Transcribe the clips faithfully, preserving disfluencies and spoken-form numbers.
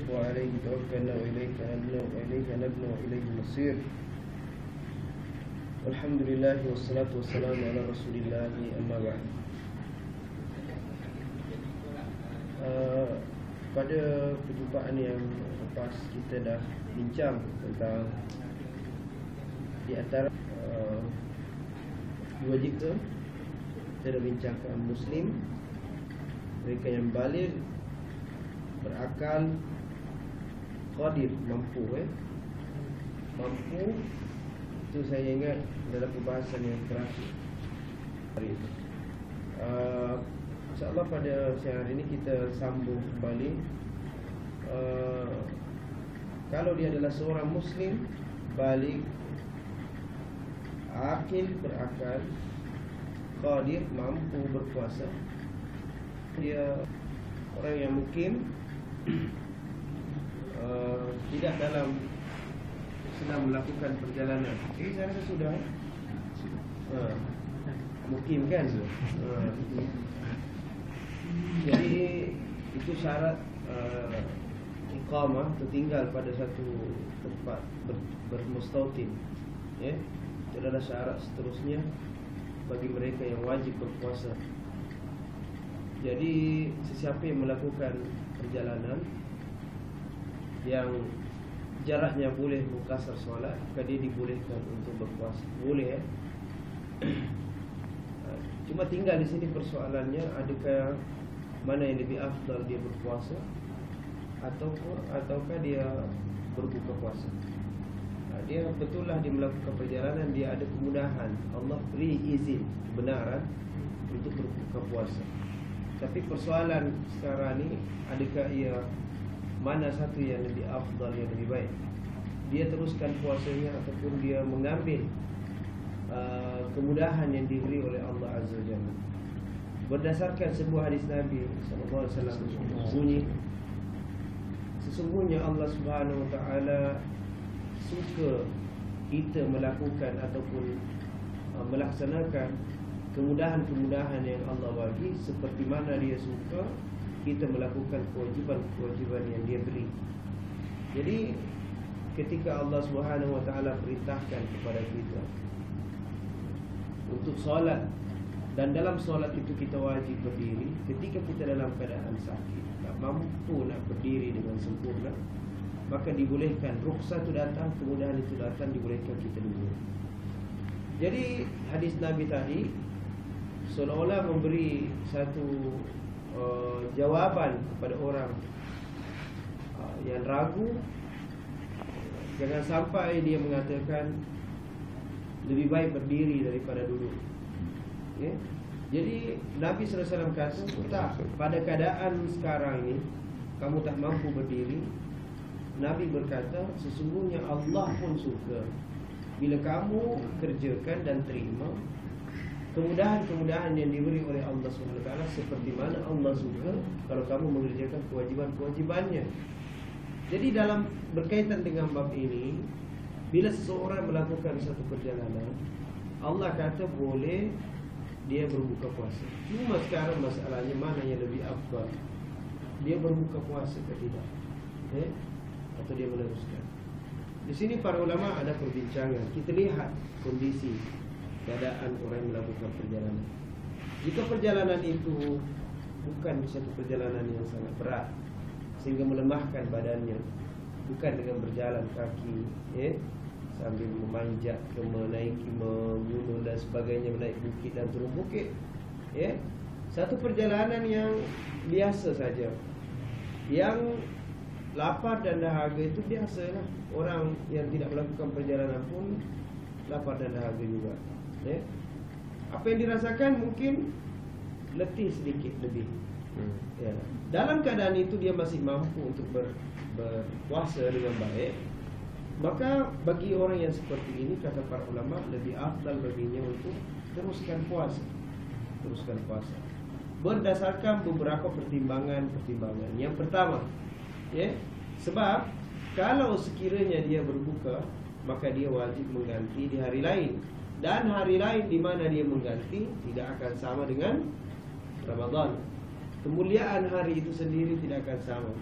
وعليه توكلنا وإليك أنبنا وإليك نبنا وإليه المصير. والحمد لله والصلاة والسلام على رسول الله أما بعد. uh, Pada perjumpaan yang lepas kita dah bincang tentang di antara uh, dua jika kita dah bincangkan Muslim, mereka yang baligh, berakal, qadir, mampu eh mampu. Itu saya ingat dalam pembahasan yang terakhir hari ini. uh, InsyaAllah pada siang hari ini kita sambung kembali. uh, Kalau dia adalah seorang Muslim baligh, akil, berakal, qadir, mampu berpuasa, dia orang yang mukim, uh, tidak dalam sedang melakukan perjalanan. Eh, saya rasa sudah eh? uh, mukim kan? uh, Jadi itu syarat uh, iqamah, tertinggal pada satu tempat ber, bermustautin, ya. Itu adalah syarat seterusnya bagi mereka yang wajib berpuasa. Jadi sesiapa yang melakukan perjalanan yang jaraknya boleh mukasar solat, maka dia dibolehkan untuk berpuasa. Boleh eh? Cuma tinggal di sini persoalannya, adakah mana yang lebih afdal, dia berpuasa ataupun ataukah dia berbuka puasa. Dia betullah dia melakukan perjalanan, dia ada kemudahan, Allah beri izin, kebenaran untuk berbuka puasa. Tapi persoalan sekarang ni, adakah ia mana satu yang lebih afdal, yang lebih baik, dia teruskan puasanya ataupun dia mengambil uh, kemudahan yang diberi oleh Allah Azza wa Jalla. Berdasarkan sebuah hadis Nabi sallallahu alaihi wasallam bunyi, sesungguhnya Allah Subhanahu wa taala suka kita melakukan ataupun uh, melaksanakan kemudahan-kemudahan yang Allah bagi, seperti mana dia suka kita melakukan kewajiban-kewajiban yang dia beri. Jadi ketika Allah Subhanahu wa taala perintahkan kepada kita untuk solat, dan dalam solat itu kita wajib berdiri, ketika kita dalam keadaan sakit, tak mampu nak berdiri dengan sempurna, maka dibolehkan, rukhsah itu datang, kemudahan itu datang, dibolehkan kita duduk. Jadi hadis Nabi tadi seolah-olah memberi satu uh, jawaban kepada orang uh, yang ragu. Jangan sampai dia mengatakan lebih baik berdiri daripada duduk, ya? Jadi Nabi sallallahu alaihi wasallam kata, tak, pada keadaan sekarang ini kamu tak mampu berdiri, Nabi berkata, sesungguhnya Allah pun suka bila kamu kerjakan dan terima kemudahan-kemudahan yang diberi oleh Allah subhanahu wa taala, seperti mana Allah suka kalau kamu mengerjakan kewajiban-kewajibannya. Jadi dalam berkaitan dengan bab ini, bila seseorang melakukan satu perjalanan, Allah kata boleh dia berbuka puasa. Cuma sekarang masalahnya mana yang lebih afdal, dia berbuka puasa ke tidak, eh? atau dia meneruskan. Di sini para ulama ada perbincangan. Kita lihat kondisi keadaan orang yang melakukan perjalanan. Jika perjalanan itu bukan satu perjalanan yang sangat berat sehingga melemahkan badannya, bukan dengan berjalan kaki, eh? sambil memanjat ke menaiki gunung dan sebagainya, menaik bukit dan turun bukit, ya, satu perjalanan yang biasa saja, yang lapar dan dahaga itu biasalah. Orang yang tidak melakukan perjalanan pun lapar dan dahaga juga, ya. Apa yang dirasakan mungkin letih sedikit lebih, hmm. ya. Dalam keadaan itu dia masih mampu untuk ber, berpuasa dengan baik, maka bagi orang yang seperti ini, kata para ulama, lebih afdal baginya untuk teruskan puasa. Teruskan puasa berdasarkan beberapa pertimbangan-pertimbangan. Yang pertama, ya, sebab kalau sekiranya dia berbuka, maka dia wajib mengganti di hari lain, dan hari lain di mana dia mengganti tidak akan sama dengan Ramadan. Kemuliaan hari itu sendiri tidak akan sama.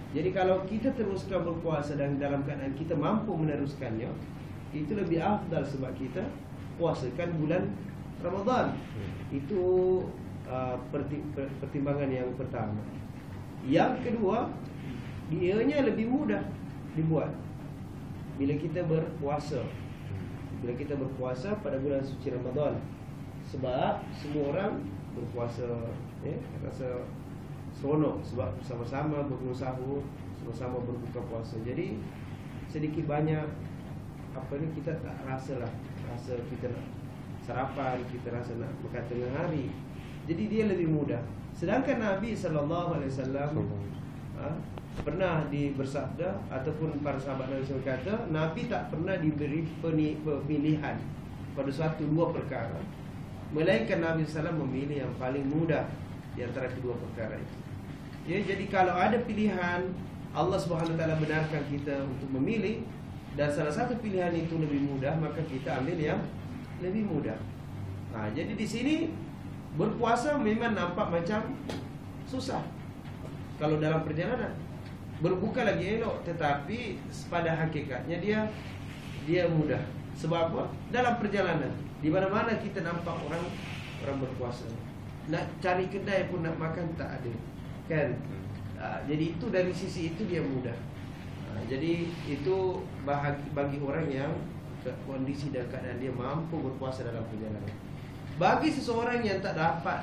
Jadi kalau kita teruskan berpuasa dan dalam keadaan kita mampu meneruskannya, itu lebih afdal sebab kita puasakan bulan Ramadan. Itu uh, pertimbangan yang pertama. Yang kedua, ianya lebih mudah dibuat bila kita berpuasa. Bila kita berpuasa pada bulan suci Ramadan. Sebab semua orang berpuasa, eh, rasa seronok sebab sama-sama berbangun sahur, sama-sama berbuka puasa. Jadi sedikit banyak apa ni kita tak rasa lah, rasa kita nak sarapan, kita rasa nak makan tengah hari. Jadi dia lebih mudah. Sedangkan Nabi sallallahu alaihi wasallam ha, pernah di bersabda ataupun para sahabat Nabi sallallahu alaihi wasallam kata, Nabi tak pernah diberi pemilihan pada suatu dua perkara, melainkan Nabi sallallahu alaihi wasallam memilih yang paling mudah di antara kedua perkara itu. Ya, jadi kalau ada pilihan, Allah Subhanahu wa taala benarkan kita untuk memilih, dan salah satu pilihan itu lebih mudah, maka kita ambil yang lebih mudah. Nah, jadi di sini berpuasa memang nampak macam susah kalau dalam perjalanan. Berbuka lagi elok, tetapi pada hakikatnya dia dia mudah. Sebab apa? Dalam perjalanan, di mana-mana kita nampak orang orang berpuasa. Nak cari kedai pun nak makan tak ada. Kan? Uh, jadi itu dari sisi itu dia mudah. Uh, jadi itu bahagi, bagi orang yang kondisi dan keadaan dia mampu berpuasa dalam perjalanan. Bagi seseorang yang tak dapat,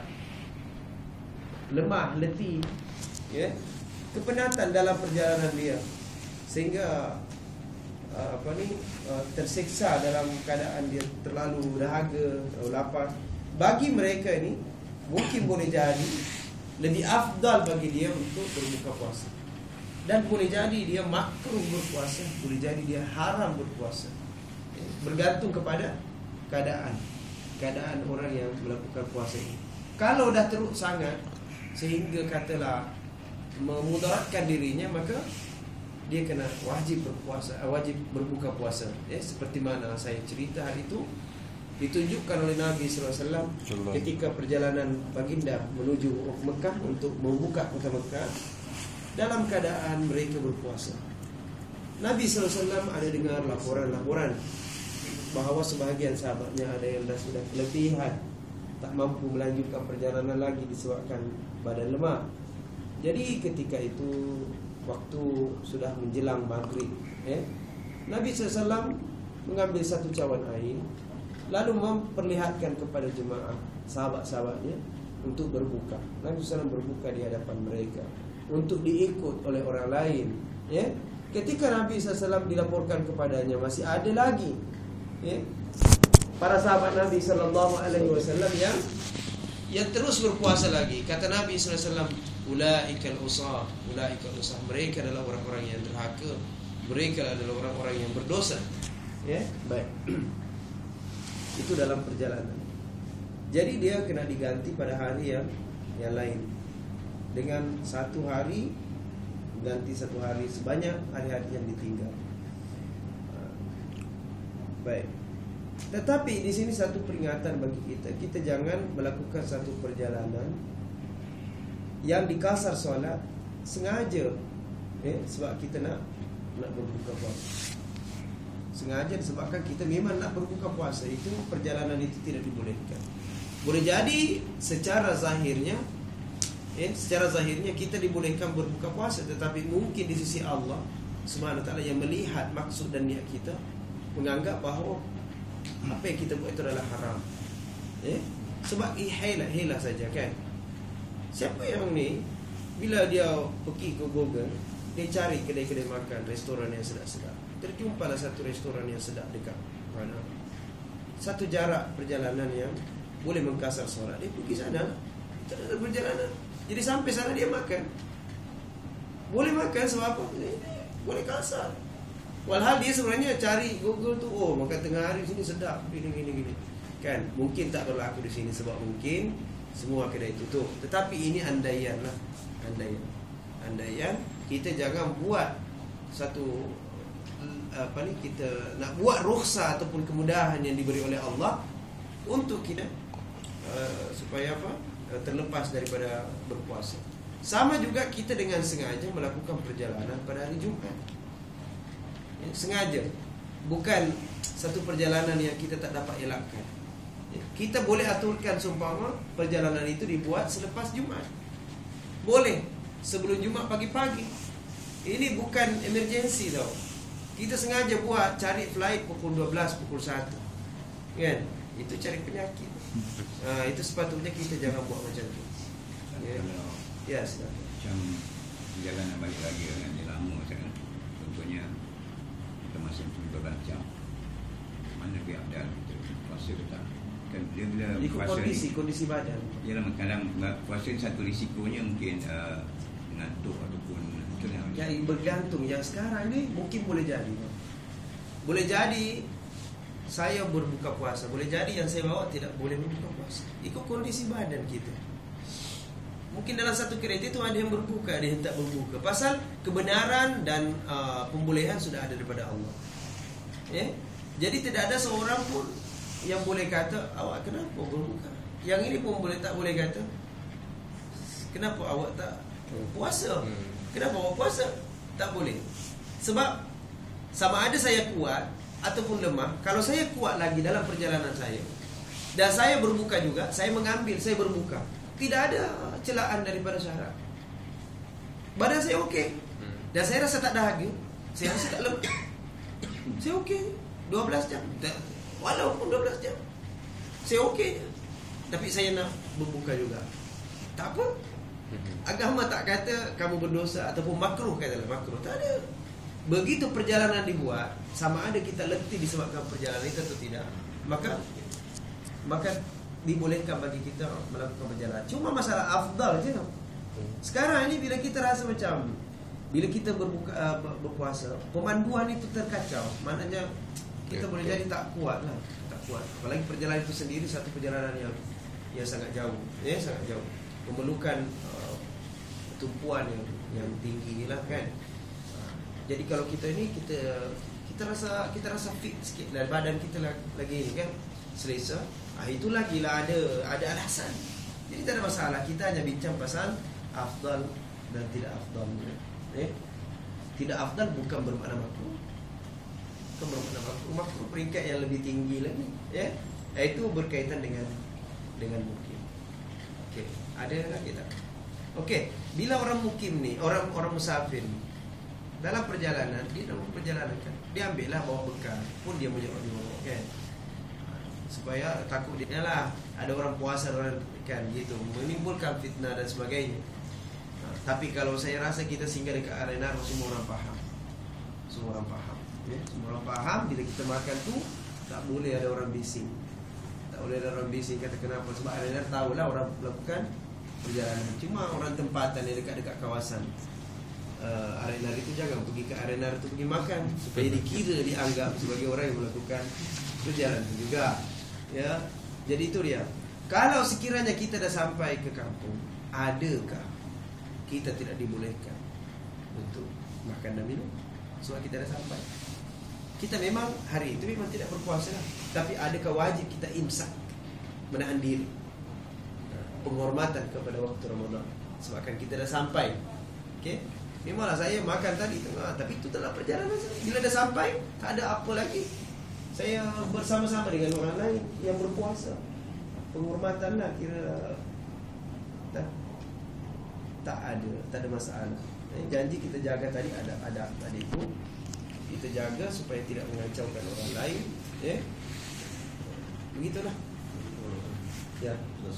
lemah, letih, ya, kepenatan dalam perjalanan dia, sehingga uh, apa ni uh, tersiksa dalam keadaan dia terlalu dahaga atau lapar. Bagi mereka ini mungkin boleh jadi lebih afdal bagi dia untuk berbuka puasa. Dan boleh jadi dia makruh berpuasa, boleh jadi dia haram berpuasa. Bergantung kepada keadaan Keadaan orang yang melakukan puasa ini. Kalau dah teruk sangat sehingga katalah memudaratkan dirinya, maka dia kena wajib berpuasa, wajib berbuka puasa. Ya, seperti mana saya cerita hari itu, ditunjukkan oleh Nabi sallallahu alaihi wasallam ketika perjalanan baginda menuju Mekah untuk membuka kota Mekah, dalam keadaan mereka berpuasa. Nabi sallallahu alaihi wasallam ada dengar laporan-laporan bahawa sebahagian sahabatnya ada yang dah sudah keletihan, tak mampu melanjutkan perjalanan lagi disebabkan badan lemah. Jadi ketika itu waktu sudah menjelang maghrib, eh, Nabi sallallahu alaihi wasallam mengambil satu cawan air, lalu memperlihatkan kepada jemaah sahabat-sahabatnya untuk berbuka. Nabi sallallahu alaihi wasallam berbuka di hadapan mereka untuk diikut oleh orang lain. Ya, ketika Nabi sallallahu alaihi wasallam dilaporkan kepadanya masih ada lagi, ya, para sahabat Nabi sallallahu alaihi wasallam yang yang terus berpuasa lagi. Kata Nabi sallallahu alaihi wasallam, ulaikal usah, ulaikal usah, mereka adalah orang-orang yang derhaka, mereka adalah orang-orang yang berdosa. Ya, baik. Itu dalam perjalanan. Jadi dia kena diganti pada hari yang yang lain, dengan satu hari ganti satu hari sebanyak hari-hari yang ditinggal. Baik. Tetapi di sini satu peringatan bagi kita, kita jangan melakukan satu perjalanan yang dikasar solat sengaja, eh, sebab kita nak nak berbuka puasa. Sengaja disebabkan kita memang nak berbuka puasa, itu perjalanan itu tidak dibolehkan. Boleh jadi secara zahirnya, eh, secara zahirnya kita dibolehkan berbuka puasa, tetapi mungkin di sisi Allah Subhanahu wa taala yang melihat maksud dan niat kita, menganggap bahawa apa yang kita buat itu adalah haram. Eh, sebab hilah-hilah saja kan. Siapa yang ni bila dia pergi ke Google, dia cari kedai-kedai makan, restoran yang sedap-sedap, terjumpalah satu restoran yang sedap dekat mana, satu jarak perjalanan yang boleh mengkasar solat, dia pergi sana, tak ada perjalanan. Jadi sampai sana dia makan, boleh makan sebab apa? Boleh kasar. Walhal dia sebenarnya cari Google tu, oh makan tengah hari sini sedap, gini gini gini. Kan mungkin tak berlaku di sini sebab mungkin semua kedai tutup. Tetapi ini andaian lah, andaian. Andaian kita jangan buat satu apa ni, kita nak buat rukhsah ataupun kemudahan yang diberi oleh Allah untuk kita uh, supaya apa? Uh, terlepas daripada berpuasa. Sama juga kita dengan sengaja melakukan perjalanan pada hari Jumat. Ya, sengaja. Bukan satu perjalanan yang kita tak dapat elakkan. Ya, kita boleh aturkan seumpama perjalanan itu dibuat selepas Jumat. Boleh. Sebelum Jumat pagi-pagi. Ini bukan emergency tau. Kita sengaja buat cari flight pukul dua belas, pukul satu. Kan? Itu cari penyakit. Ha, itu sepatutnya kita jangan buat macam tu. Ya. Ya, silakan. Macam perjalanan balik lagi dengan dia lama sangat. Contohnya kita masih dua belas jam. Mana lebih abdal kita puasa ke tak? Kan dia bila ikut puasa kondisi, ni, kondisi badan. Ialah kadang puasa ni satu risikonya mungkin uh, ngantuk ataupun itulah. Ya, bergantung. Yang sekarang ni mungkin boleh jadi. Boleh jadi saya berbuka puasa. Boleh jadi yang saya bawa tidak boleh berbuka puasa. Ikut kondisi badan kita. Mungkin dalam satu kereta itu ada yang berbuka, ada yang tak berbuka. Pasal kebenaran dan uh, pembolehan sudah ada daripada Allah. Ya? Jadi tidak ada seorang pun yang boleh kata awak kenapa berbuka. Yang ini pun boleh tak boleh kata kenapa awak tak puasa. Kenapa awak puasa? Tak boleh. Sebab sama ada saya kuat ataupun lemah. Kalau saya kuat lagi dalam perjalanan saya dan saya berbuka juga, saya mengambil, saya berbuka, tidak ada celaan daripada syarat. Badan saya okey. Dan saya rasa tak dahaga. Saya rasa tak lemah. Saya okey. dua belas jam. Walaupun dua belas jam. Saya okey. Tapi saya nak berbuka juga. Tak apa. Agama tak kata kamu berdosa ataupun makruh, katalah makruh. Tak ada. Begitu perjalanan dibuat, sama ada kita letih disebabkan perjalanan itu atau tidak, maka maka dibolehkan bagi kita melakukan perjalanan. Cuma masalah afdal je. Sekarang ini bila kita rasa macam bila kita berbuka uh, berpuasa, pemanduan itu terkacau, maknanya kita okay, boleh okay. jadi tak kuat lah, tak kuat. Apalagi perjalanan itu sendiri satu perjalanan yang yang sangat jauh, ya sangat jauh, memerlukan uh, tumpuan yang yang tinggi lah kan. Uh, jadi kalau kita ini kita kita rasa kita rasa fit sikit dan badan kita lagi ini kan selesa. Ah, itu lagi lah ada ada alasan. Jadi tak ada masalah. Kita hanya bincang pasal afdal dan tidak afdal. Eh? Tidak afdal bukan bermakna makruh. Bukan bermakna makruh. Makruh peringkat yang lebih tinggi lagi. Ya? Eh? Itu berkaitan dengan dengan mukim. Okey, ada lagi tak? Okey, bila orang mukim ni, orang orang musafir ni, dalam perjalanan, dia dalam perjalanan kan, dia ambillah bawa bekal, pun dia punya orang kan. Supaya takut dia lah ada orang puasa orang kan gitu menimbulkan fitnah dan sebagainya. Nah, tapi kalau saya rasa kita singgah dekat arena semua orang faham. Semua orang faham. Ya, semua orang faham bila kita makan tu tak boleh ada orang bising. Tak boleh ada orang bising kata kenapa sebab arena tahulah orang melakukan perjalanan. Cuma orang tempatan yang dekat-dekat kawasan uh, arena itu jangan pergi ke arena itu pergi makan supaya dikira dianggap sebagai orang yang melakukan perjalanan juga. Ya, jadi itu dia. Kalau sekiranya kita dah sampai ke kampung, adakah kita tidak dibolehkan untuk makan dan minum? Sebab kita dah sampai. Kita memang hari itu memang tidak berpuasa lah. Tapi adakah wajib kita imsak, menahan diri, penghormatan kepada waktu Ramadan? Sebabkan kita dah sampai. Okey. Memanglah saya makan tadi tengah, tapi itu dalam perjalanan saja. Bila dah sampai, tak ada apa lagi. Saya bersama-sama dengan orang lain yang berpuasa. Penghormatan lah kira tak, tak ada, tak ada masalah. Janji kita jaga tadi ada adab tadi itu. Kita jaga supaya tidak mengacaukan orang lain. Ya, begitulah. Ya,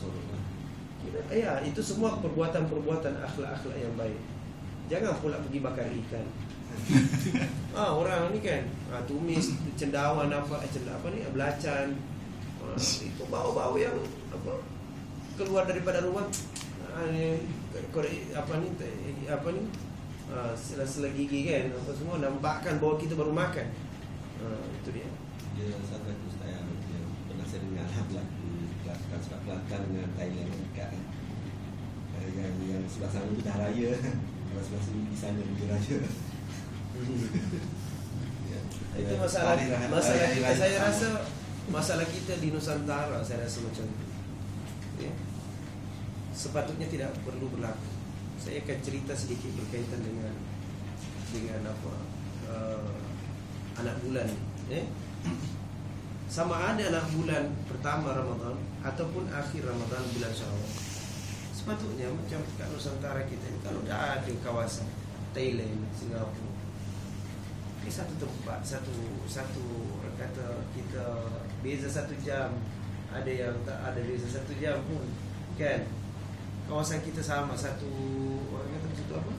ya itu semua perbuatan-perbuatan akhlak-akhlak yang baik. Jangan pula pergi bakar ikan. Ah, orang ni kan ah, tumis cendawan apa cendawan apa ni belacan ah, itu bau-bau yang apa keluar daripada rumah ah, ni, apa ni apa ni ah, sela-sela gigi kan apa semua nampakkan bahawa kita baru makan. Ah, itu dia. Dia satu ustaz yang pernah saya dengar berlaku kelakar sebab kelakar dengan Thailand dekat kan. Yang yang sebelah sana tu dah raya. Kalau sebelah sini di sana di raya. Ya. Itu masalah masalah kita, saya rasa masalah kita di Nusantara saya rasa macam itu. Ya. Sepatutnya tidak perlu berlaku. saya akan cerita sedikit berkaitan dengan dengan apa uh, anak bulan, eh? Sama ada anak bulan pertama Ramadan ataupun akhir Ramadan, bulan Syawal. Sepatutnya macam kat Nusantara kita ni, kalau dah ada kawasan Thailand, Singapura, ini satu tempat, satu satu orang kata kita beza satu jam, ada yang tak ada beza satu jam pun, kan? Kawasan kita sama, satu orang kata satu apa?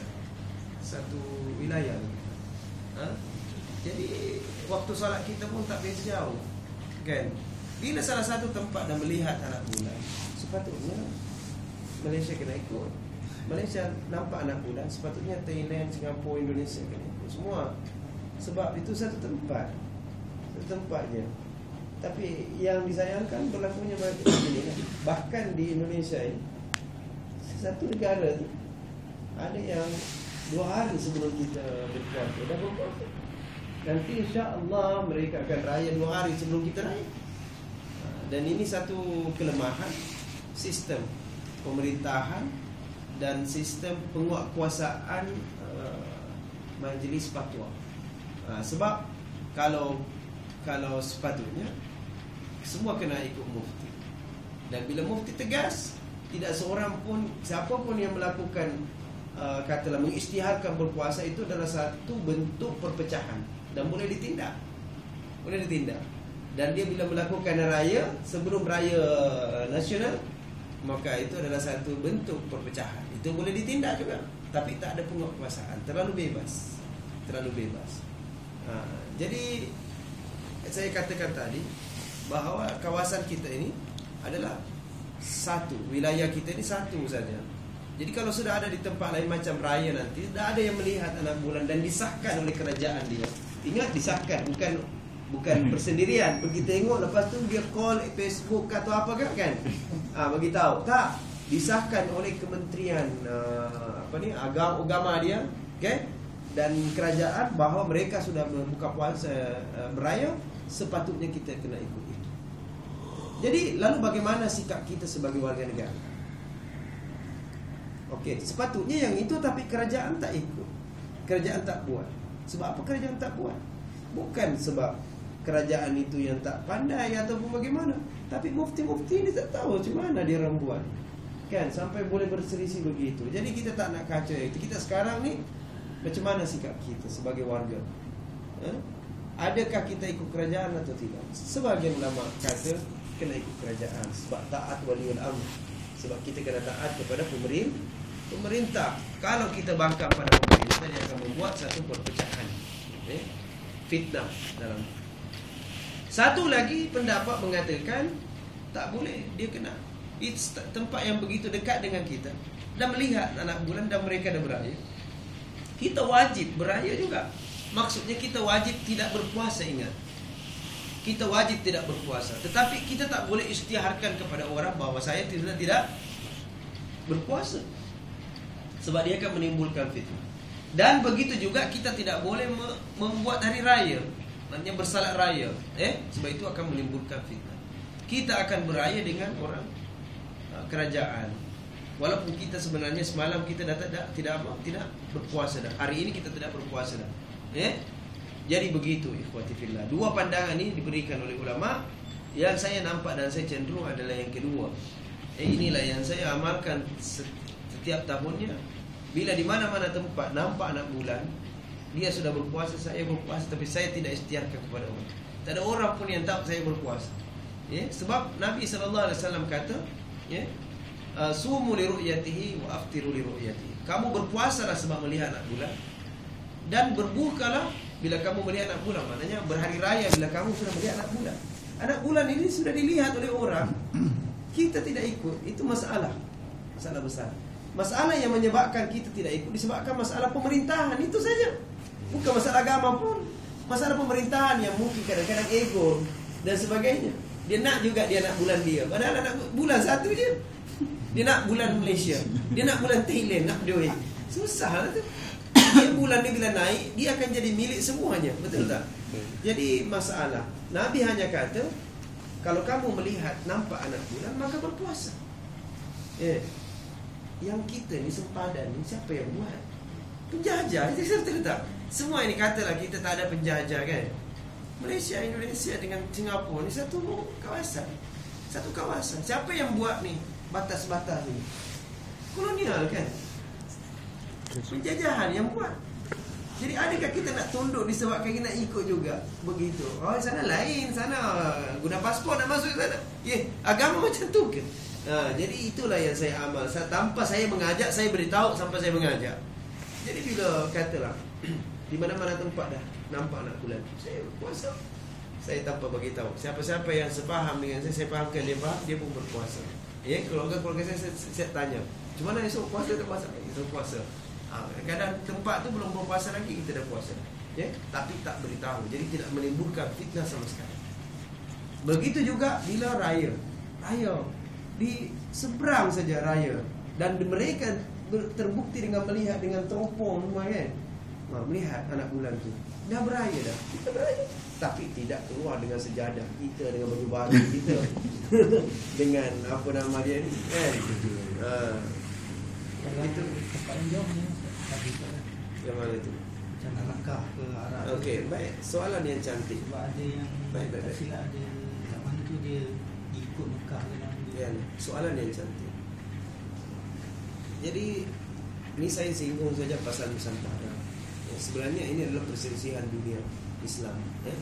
Satu wilayah. Ha? Jadi waktu solat kita pun tak beza jauh, kan? Bila salah satu tempat dah melihat anak bulan, sepatutnya Malaysia kena ikut. Malaysia nampak anak bulan, sepatutnya Thailand, Singapura, Indonesia kena ikut semua. Sebab itu satu tempat, satu tempatnya. Tapi yang disayangkan berlakunya begini, bahkan di Indonesia ini, satu negara ada yang dua hari sebelum kita berpuasa dah berpuasa. Nanti insya-Allah mereka akan raya dua hari sebelum kita raya. Dan ini satu kelemahan sistem pemerintahan dan sistem penguatkuasaan uh, majlis fatwa. Uh, sebab kalau kalau sepatutnya semua kena ikut mufti. Dan bila mufti tegas, tidak seorang pun, siapa pun yang melakukan uh, katalah mengisytiharkan berpuasa, itu adalah satu bentuk perpecahan dan boleh ditindak. Boleh ditindak. Dan dia bila melakukan raya sebelum raya nasional, maka itu adalah satu bentuk perpecahan. Itu boleh ditindak juga, tapi tak ada penguatkuasaan, terlalu bebas. Terlalu bebas. Ha, jadi saya katakan tadi bahawa kawasan kita ini adalah satu, wilayah kita ini satu saja. Jadi kalau sudah ada di tempat lain macam raya nanti, tidak ada yang melihat anak bulan dan disahkan oleh kerajaan dia. Ingat, disahkan, bukan bukan bersendirian. Pergi tengok, lepas tu dia call Facebook atau apa kan? Ah, bagi tahu. Tak, disahkan oleh kementerian uh, apa ni, agama agama dia, okay? Dan kerajaan bahawa mereka sudah berbuka puasa uh, beraya, sepatutnya kita kena ikut itu. Jadi lalu bagaimana sikap kita sebagai warga negara? Okey, sepatutnya yang itu, tapi kerajaan tak ikut. Kerajaan tak buat. Sebab apa kerajaan tak buat? Bukan sebab kerajaan itu yang tak pandai ataupun bagaimana, tapi mufti-mufti ini tak tahu macam mana dia orang buat, kan, sampai boleh berselisih begitu. Jadi kita tak nak kacau itu. Kita sekarang ni macam mana sikap kita sebagai warga? Eh? Adakah kita ikut kerajaan atau tidak? Sebagian ulama kata kena ikut kerajaan sebab taat waliul amr. Sebab kita kena taat kepada pemerintah. Pemerintah, kalau kita bangkang pada pemerintah, dia akan membuat satu perpecahan, eh? fitnah dalam. Satu lagi pendapat mengatakan tak boleh, dia kena. It's tempat yang begitu dekat dengan kita dan melihat anak bulan dan mereka dah beraya. Kita wajib beraya juga. Maksudnya kita wajib tidak berpuasa, ingat. Kita wajib tidak berpuasa. Tetapi kita tak boleh isytiharkan kepada orang bahawa saya tidak tidak berpuasa. Sebab dia akan menimbulkan fitnah. Dan begitu juga kita tidak boleh membuat hari raya, maknanya bersalat raya, eh? Sebab itu akan menimbulkan fitnah. Kita akan beraya dengan orang uh, kerajaan. Walaupun kita sebenarnya semalam kita dah tidak tidak apa, tidak berpuasa dah. Hari ini kita tidak berpuasa dah. Eh? Jadi begitu ikhwati fillah. Dua pandangan ini diberikan oleh ulama. Yang saya nampak dan saya cenderung adalah yang kedua. Eh, inilah yang saya amalkan setiap tahunnya. Bila di mana-mana tempat nampak anak bulan, dia sudah berpuasa, saya berpuasa, tapi saya tidak isytiharkan kepada orang. Tak ada orang pun yang tahu saya berpuasa. Ya, sebab Nabi sallallahu alaihi wasallam kata, ya, sumu li ru'yatihi wa aftiru li ru'yatihi. Kamu berpuasalah sebab melihat anak bulan, dan berbukalah bila kamu melihat anak bulan. Maknanya berhari raya bila kamu sudah melihat anak bulan. Anak bulan ini sudah dilihat oleh orang, kita tidak ikut. Itu masalah, masalah besar. Masalah yang menyebabkan kita tidak ikut disebabkan masalah pemerintahan, itu saja. Bukan masalah agama pun. Masalah pemerintahan yang mungkin kadang-kadang ego dan sebagainya. Dia nak juga dia nak bulan dia, padahal nak bulan satu je. Dia nak bulan Malaysia, dia nak bulan Thailand, nak duit. Susah lah tu. Dia bulan ni bila naik, dia akan jadi milik semuanya. Betul tak? Jadi masalah, Nabi hanya kata, kalau kamu melihat nampak anak bulan, maka berpuasa. Eh. yang kita ni sempadan ni siapa yang buat? Penjajah. Jadi saya tak. Semua ini katalah kita tak ada penjajah kan. Malaysia, Indonesia dengan Singapura ni satu kawasan. Satu kawasan. Siapa yang buat ni batas-batas ni? Kolonial kan? Penjajahan yang buat. Jadi adakah kita nak tunduk disebabkan kita nak ikut juga? Begitu. Oh, sana lain, sana guna pasport nak masuk sana. Ya, agama macam tu ke? Ha, jadi itulah yang saya amal. Saya, tanpa saya mengajak, saya beritahu sampai saya mengajak. Jadi bila katalah di mana-mana tempat dah nampak anak bulan, saya berpuasa. Saya tanpa bagi tahu. Siapa-siapa yang sepaham dengan saya, saya fahamkan dia faham, dia pun berpuasa. Ya, keluarga-keluarga saya, saya, saya tanya, "Macam mana esok puasa tak puasa?" Esok puasa. Ha, kadang tempat tu belum berpuasa lagi, kita dah puasa. Ya, tapi tak beritahu. Jadi tidak menimbulkan fitnah sama sekali. Begitu juga bila raya. Raya di seberang saja raya, dan mereka terbukti dengan melihat dengan teropong semua kan. Ha, melihat anak bulan tu. Dah beraya dah. Kita beraya. Tapi tidak keluar dengan sejadah kita, dengan baju baru kita. Dengan apa nama dia ni kan. Ha. Kalau itu tempat yang jauh ni yang mana tu? Macam Melaka ke Arab. Okey, baik. Soalan yang cantik. Sebab ada yang Baik, baik, baik. silap ada kat mana tu dia ikut Mekah ke dalam dia. Kan, soalan yang cantik. Jadi ini saya singgung saja pasal Nusantara. Ya, sebenarnya ini adalah perselisihan dunia Islam. Ya.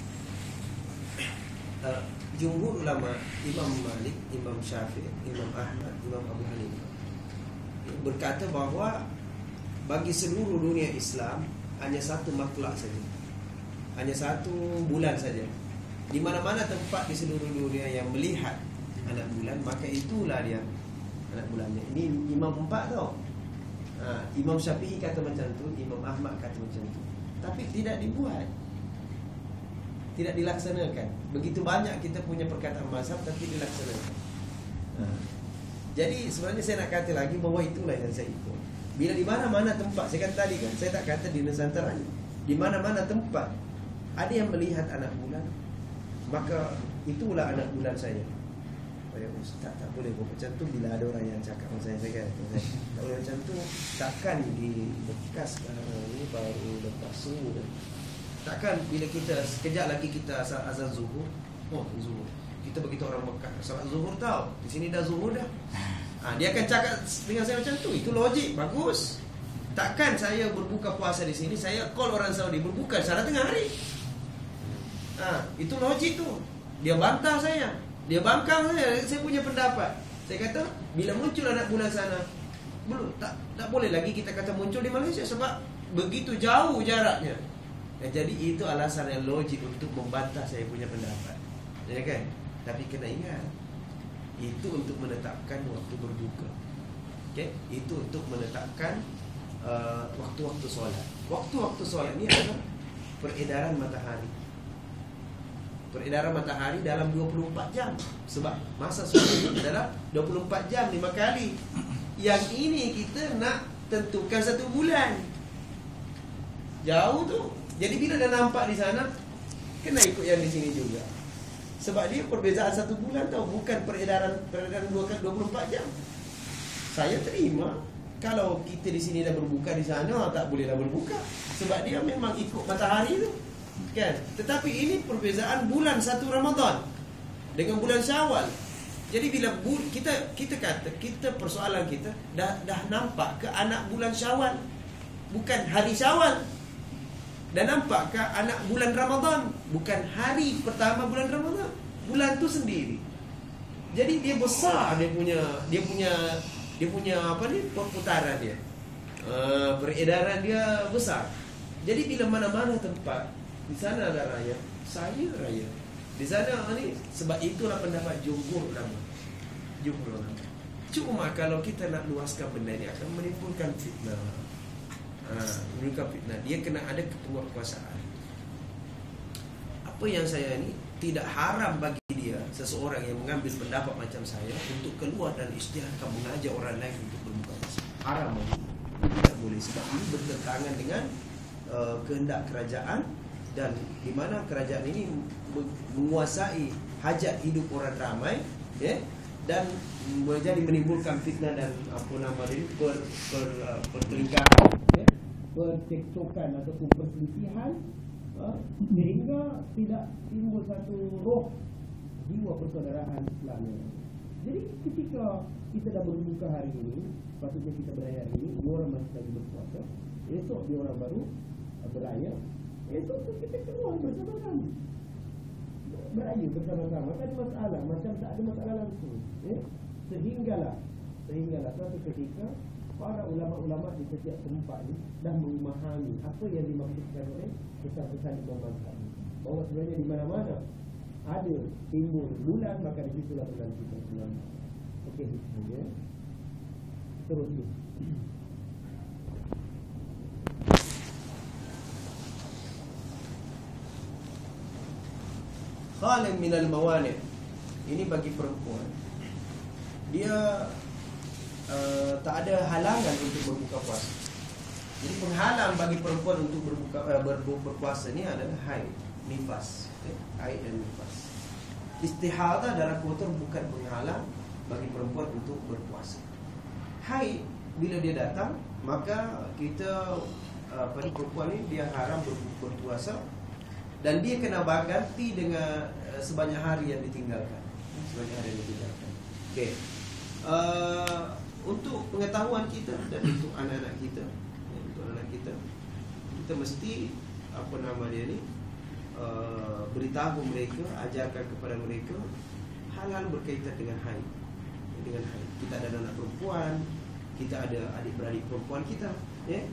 Uh, jumhur ulama, Imam Malik, Imam Syafi'i, Imam Ahmad, Imam Abu Hanifah berkata bahawa bagi seluruh dunia Islam hanya satu makhluk saja, hanya satu bulan saja. Di mana-mana tempat di seluruh dunia yang melihat anak bulan, maka itulah dia anak bulannya. Ini Imam empat tau. Ha, Imam Syafi'i kata macam tu, Imam Ahmad kata macam tu. Tapi tidak dibuat, tidak dilaksanakan. Begitu banyak kita punya perkataan mazhab tapi dilaksanakan. Ha. Jadi sebenarnya saya nak kata lagi bahawa itulah yang saya ikut. Bila di mana-mana tempat, saya kata tadi kan, saya tak kata di Nusantara ni, di mana-mana tempat ada yang melihat anak bulan, maka itulah anak bulan saya. Oh, Ustaz tak boleh buat macam tu. Bila ada orang yang cakap dengan saya, saya kata tak boleh macam tu. Takkan di bekas sekarang ni baru lepas subuh. Takkan bila kita sekejap lagi kita azan zuhur, oh zuhur, kita begitu orang Mekah salat zuhur tau, di sini dah zuhur dah. Ha, dia akan cakap dengan saya macam tu. Itu logik, bagus. Takkan saya berbuka puasa di sini, saya call orang Saudi berbuka salat tengah hari. Ha, itu logik tu. Dia bantah saya, dia bangkang saya, saya punya pendapat. Saya kata bila muncul anak bulan sana, belum tak tak boleh lagi kita kata muncul di Malaysia sebab begitu jauh jaraknya. Dan jadi itu alasan yang logik untuk membantah saya punya pendapat. Ya kan? Tapi kena ingat, itu untuk menetapkan waktu berbuka. Okey, itu untuk menetapkan uh, waktu-waktu solat. Waktu-waktu solat ni adalah peredaran matahari. Peredaran matahari dalam dua puluh empat jam. Sebab masa solat itu adalah dua puluh empat jam lima kali. Yang ini kita nak tentukan satu bulan. Jauh tu. Jadi bila dah nampak di sana, kena ikut yang di sini juga. Sebab dia perbezaan satu bulan tau, bukan peredaran peredaran dua puluh empat jam. Saya terima kalau kita di sini dah berbuka, di sana tak bolehlah berbuka. Sebab dia memang ikut matahari tu. Kan? Tetapi ini perbezaan bulan satu Ramadan dengan bulan Syawal. Jadi bila bul, kita kita kata, kita persoalan kita dah dah nampak ke anak bulan Syawal, bukan hari Syawal. Dan nampakkah anak bulan Ramadan, bukan hari pertama bulan Ramadan, bulan tu sendiri. Jadi dia besar, dia punya dia punya dia punya apa ni, perputaran dia. Uh, peredaran dia besar. Jadi bila mana-mana tempat, di sana ada raya, saya raya. Di sana ni, sebab itulah pendapat jumhur ulama. Jumhur ulama. Cuma kalau kita nak luaskan benda ni akan menimbulkan fitnah. Ha, menimbulkan fitnah. Dia kena ada kepuasaan. Apa yang saya ni tidak haram bagi dia, seseorang yang mengambil pendapat macam saya, untuk keluar dan isytiharkan mengajak orang lain untuk berbuka puasa. Haram bagi dia. Tidak boleh, sebab ini bertentangan dengan uh, kehendak kerajaan, dan di mana kerajaan ini menguasai hajat hidup orang ramai, ya. dan boleh jadi menimbulkan fitnah dan apa nama dia per, per, uh, pertelingkahan, ya, percekcokan ataupun perselisihan, uh, sehingga tidak timbul satu roh jiwa persaudaraan Islam. Jadi ketika kita dah berbuka hari ini, patutnya kita beraya hari ini, dua orang masih lagi berpuasa, esok dia orang baru uh, beraya, esok tu kita keluar bersama-sama, beraya bersama-sama. Tak ada masalah, macam tak ada masalah langsung, ya? Sehinggalah Sehinggalah suatu ketika para ulama-ulama di setiap tempat ni dah memahami apa yang dimaksudkan oleh pesan-pesan Imam Mazhab, bahawa sebenarnya di mana-mana ada timbul bulan, maka di situlah bulan kita bulan. Okey, ya. Terus ni. Khalim minal mawani'. Ini bagi perempuan. Dia uh, tak ada halangan untuk berbuka puasa. Jadi penghalang bagi perempuan untuk berbuka uh, ber, berpuasa ni adalah haid, nifas, okay? Haid dan nifas. Istihadah, darah kotor, bukan penghalang bagi perempuan untuk berpuasa. Haid bila dia datang, maka kita uh, perempuan ni dia haram ber, berpuasa, dan dia kena berganti dengan uh, sebanyak hari yang ditinggalkan. Sebanyak hari yang ditinggalkan. Okey. Uh, untuk pengetahuan kita dan untuk anak-anak kita, ya, untuk anak kita, kita mesti apa nama dia ni, uh, beritahu mereka, ajarkan kepada mereka hal-hal berkaitan dengan haid, dengan haid. Kita ada anak perempuan, kita ada adik-beradik perempuan kita, ya.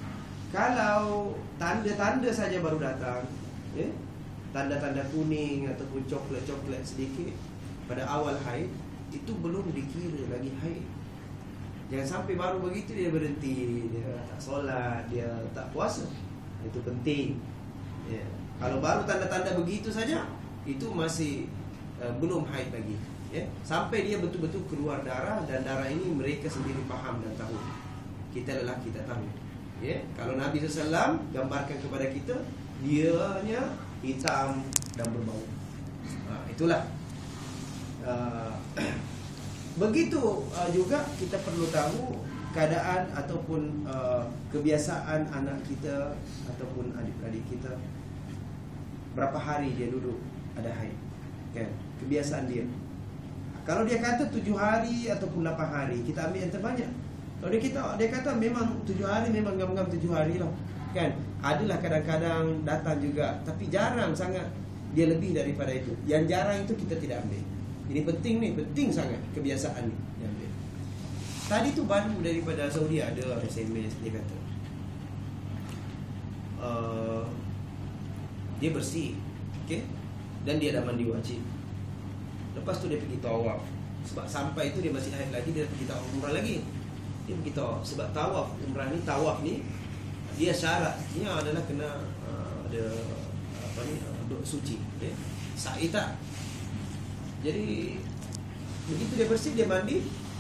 Kalau tanda-tanda saja baru datang, ya, tanda-tanda kuning ataupun coklat-coklat sedikit pada awal haid, itu belum dikira lagi haid. Jangan sampai baru begitu dia berhenti, dia tak solat, dia tak puasa. Itu penting, ya. Kalau baru tanda-tanda begitu saja, itu masih uh, belum haid lagi, ya. Sampai dia betul-betul keluar darah, dan darah ini mereka sendiri faham dan tahu. Kita lelaki tak tahu, ya. Kalau Nabi sallallahu alaihi wasallam gambarkan kepada kita, dianya hitam dan berbau. Ha, itulah. Uh, begitu uh, juga kita perlu tahu keadaan ataupun uh, kebiasaan anak kita ataupun adik-adik kita, berapa hari dia duduk ada haid, kan? Kebiasaan dia. Kalau dia kata tujuh hari ataupun lapan hari, kita ambil yang terbanyak. Kalau dia kita dia kata memang tujuh hari, memang ngam-ngam tujuh hari lah, kan? Adalah kadang-kadang datang juga, tapi jarang sangat dia lebih daripada itu. Yang jarang itu kita tidak ambil. Ini penting ni, penting sangat kebiasaan ni. Tadi tu baru daripada Saudi ada S M S, dia kata uh, dia bersih, okay? Dan dia dah mandi wajib. Lepas tu dia pergi tawaf. Sebab sampai tu dia masih haid lagi, dia pergi tawaf umrah lagi. Dia pergi tawaf. Sebab tawaf umrah ni, tawaf ni, dia syaratnya adalah kena uh, ada apa ni, uh, suci, okay? Sa'i tak. Jadi begitu dia bersih, dia mandi,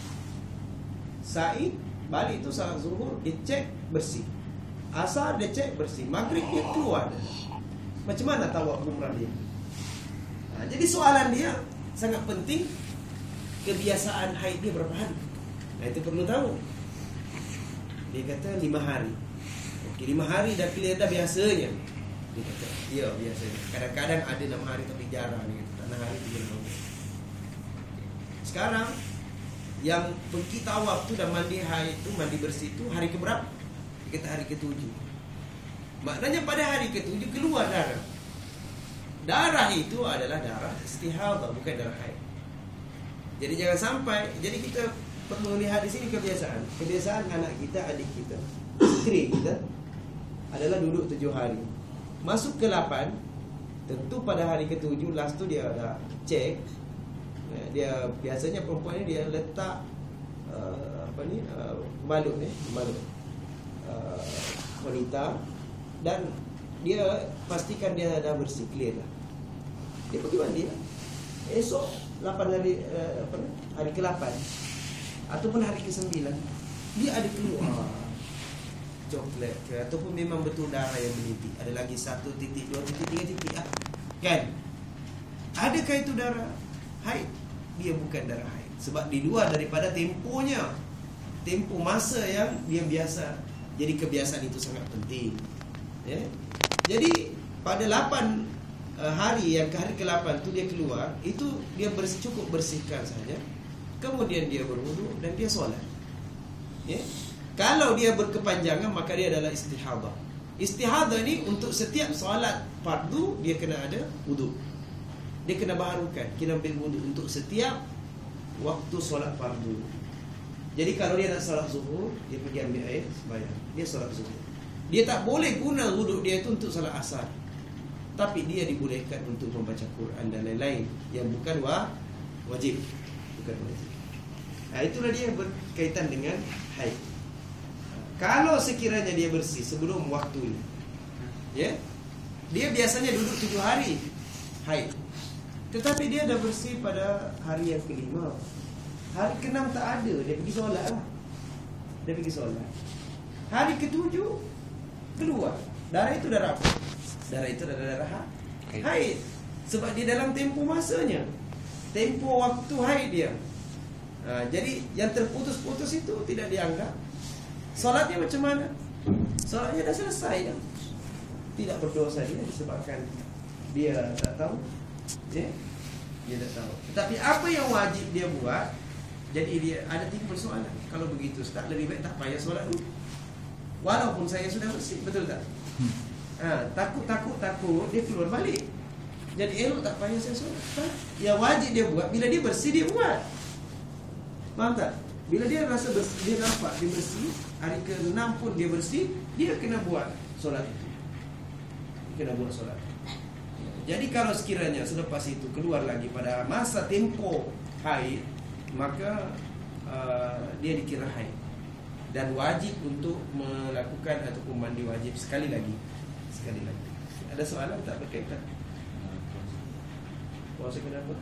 sa'i, balik tu salat zuhur, dia cek bersih. Asar dia cek bersih, maghrib dia keluar. Macam mana tawaf umrah dia? Nah, jadi soalan dia sangat penting, kebiasaan haid dia berapa hari? Nah, itu perlu tahu. Dia kata lima hari. Okey, lima hari dah pilih dah biasanya. Dia kata, ya biasanya. Kadang-kadang ada enam hari tapi jarang. Dia kata, enam hari tiga hari. Sekarang yang pergi tawaf tu dan mandi haid tu, mandi bersih tu hari keberapa? Dia kata hari ketujuh. Maknanya pada hari ketujuh keluar darah. Darah itu adalah darah istihadah, bukan darah haid. Jadi jangan sampai, jadi kita perlu lihat di sini kebiasaan. Kebiasaan anak kita, adik kita, isteri kita adalah duduk tujuh hari. Masuk ke lapan, tentu pada hari ketujuh last tu dia dah cek. Dia biasanya perempuan ni dia letak uh, apa ni uh, balut ni, balut uh, wanita, dan dia pastikan dia dah bersih, clear lah. Dia pergi mandi lah. Esok lapan hari uh, apa ni, hari ke lapan ataupun hari ke sembilan dia ada keluar coklat ke, ataupun memang betul darah yang menitik. Ada lagi satu titik, dua titik, tiga titik lah, kan? Adakah itu darah haid? Dia bukan darah haid. Sebab di luar daripada temponya, tempo masa yang dia biasa. Jadi kebiasaan itu sangat penting, ya. Jadi pada lapan uh, hari yang ke hari ke lapan tu dia keluar, itu dia bersih, cukup bersihkan saja. Kemudian dia berwudu dan dia solat, ya. Kalau dia berkepanjangan maka dia adalah istihadah. Istihadah ni untuk setiap solat fardu dia kena ada wudu. Dia kena baharukan, kena ambil wudu untuk setiap waktu solat fardu. Jadi kalau dia nak solat zuhur, dia pergi ambil air sembahyang, dia solat zuhur. Dia tak boleh guna wudu dia itu untuk solat asar. Tapi dia dibolehkan untuk membaca Quran dan lain-lain yang bukan wa, wajib, bukan wajib. Nah, itulah dia berkaitan dengan haid. Kalau sekiranya dia bersih sebelum waktunya, ya, dia biasanya duduk tujuh hari haid, tetapi dia dah bersih pada hari yang kelima. Hari keenam tak ada, dia pergi solat lah. Dia pergi solat. Hari ketujuh keluar. Darah itu darah apa? Darah itu darah darah haid. Sebab dia dalam tempo masanya, tempo waktu haid dia. Ha, jadi yang terputus-putus itu tidak dianggap. Solatnya macam mana? Solatnya dah selesai ya? Tidak berdosa dia disebabkan dia tak tahu, ya? Dia tak tahu. Tetapi apa yang wajib dia buat? Jadi dia ada tiga persoalan. Kalau begitu Ustaz, lebih baik tak payah solat dulu, walaupun saya sudah bersih, betul tak? Ha, takut-takut takut dia keluar balik. Jadi elok tak payah saya solat. Ha? Yang wajib dia buat bila dia bersih dia buat. Faham tak? Bila dia rasa bersih, dia nampak dia bersih, hari ke enam pun dia bersih, dia kena buat solat itu. Dia kena buat solat. Jadi kalau sekiranya selepas itu keluar lagi pada masa tempo haid, maka uh, dia dikira haid dan wajib untuk melakukan ataupun mandi wajib sekali lagi. Sekali lagi. Ada soalan tak berkaitan? Puasa kenapa?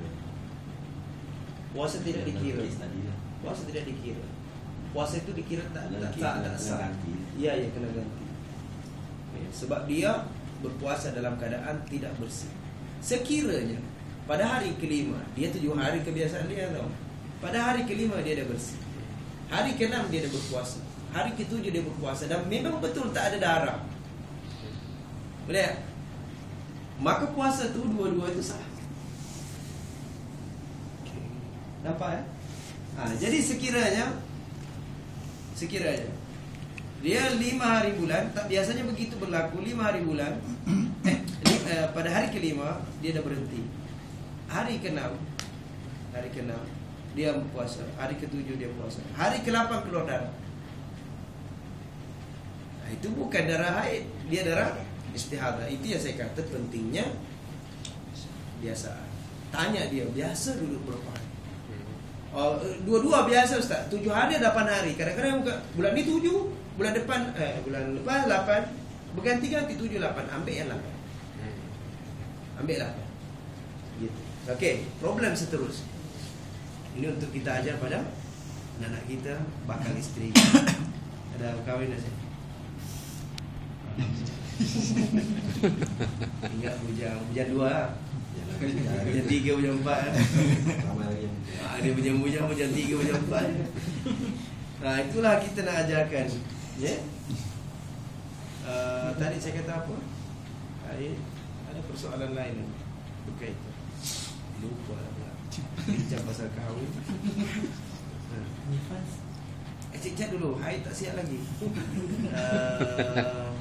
Puasa tidak dikira. Puasa tidak dikira. Puasa itu dikira tak tak tak, tak sah. Ya, ya kena ganti. Ya, sebab dia berpuasa dalam keadaan tidak bersih. Sekiranya pada hari kelima, dia tujuh hari kebiasaan dia tahu. Pada hari kelima dia dah bersih. Hari keenam dia dah berpuasa. Hari ketujuh dia berpuasa dan memang betul tak ada darah. Boleh tak? Maka puasa tu dua-dua itu sah. Nampak ya? Ha, jadi sekiranya Sekiranya dia lima hari bulan, tak biasanya begitu berlaku. Lima hari bulan eh, li, eh, pada hari kelima dia dah berhenti. Hari keenam Hari keenam dia puasa. Hari ketujuh dia puasa. Hari ke-lapan keluar darah. Nah, itu bukan darah haid, dia darah istihadah. Itu yang saya kata pentingnya biasa. Tanya dia, biasa duduk berapa hari? Oh, dua-dua biasa Ustaz. Tujuh hari, lapan hari. Kadang-kadang bulan ni tujuh, bulan depan eh bulan depan lapan, berganti-ganti tujuh lapan. Ambil yang lapan. Ambil lapan. Gitu. Okey, problem seterusnya. Ini untuk kita ajar pada anak kita, bakal isteri. Ada kahwin dah saya. Ingat bujang, bujang dua lah. Bujang tiga, bujang empat lah. Ah, dia bujang-bujang, bujang tiga, bujang empat. Nah, itulah kita nak ajarkan. Ya. Yeah? Uh, tadi saya kata apa? Tadi ada persoalan lain berkaitan. Lupa lah. Bincang pasal kahwin. Nifas. Eh, cek-cek dulu. Haid tak siap lagi. uh,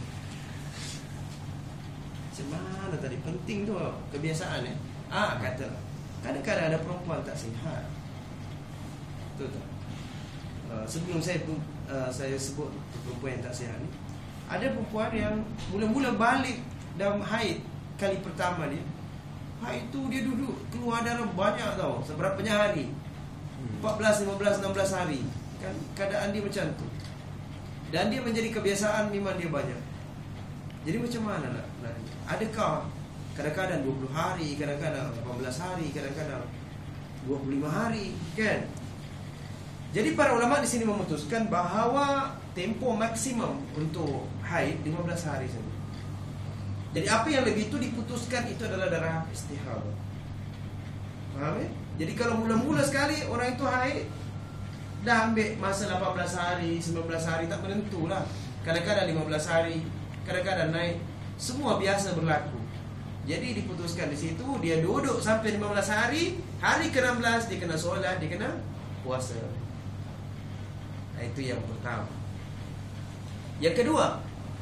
Macam mana tadi? Penting tu kebiasaan eh. Ah, kata kadang-kadang ada perempuan tak sihat. Betul tak? Uh, sebelum saya uh, saya sebut perempuan yang tak sihat ni, ada perempuan yang mula-mula balik dalam haid kali pertama dia. Haid tu dia duduk keluar darah banyak tau. Seberapanya hari, empat belas, lima belas, enam belas hari. Kan keadaan dia macam tu. Dan dia menjadi kebiasaan memang dia banyak. Jadi macam mana nak, nak adakah kadang-kadang dua puluh hari, kadang-kadang lapan belas hari, kadang-kadang dua puluh lima hari, kan? Jadi para ulama di sini memutuskan bahawa tempo maksimum untuk haid lima belas hari saja. Jadi apa yang lebih itu diputuskan itu adalah darah istihadah. Faham ya? Jadi kalau mula-mula sekali orang itu haid, dah ambil masa lapan belas hari, sembilan belas hari, tak menentu lah. Kadang-kadang lima belas hari, kadang-kadang naik. Semua biasa berlaku. Jadi diputuskan di situ, dia duduk sampai lima belas hari, hari ke enam belas dia kena solat, dia kena puasa. Nah, itu yang pertama. Yang kedua,